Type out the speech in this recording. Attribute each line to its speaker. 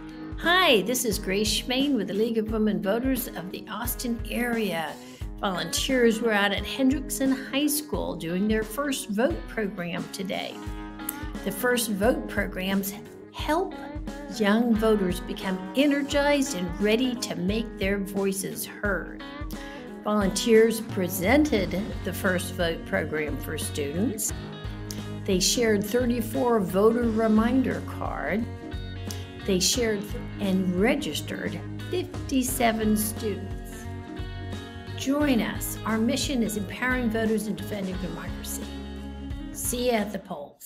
Speaker 1: Hi, this is Grace Schmain with the League of Women Voters of the Austin area. Volunteers were out at Hendrickson High School doing their First Vote program today. The First Vote programs help young voters become energized and ready to make their voices heard. Volunteers presented the First Vote program for students. They shared 34 voter reminder cards. They shared and registered 57 students. Join us. Our mission is empowering voters and defending democracy. See you at the polls.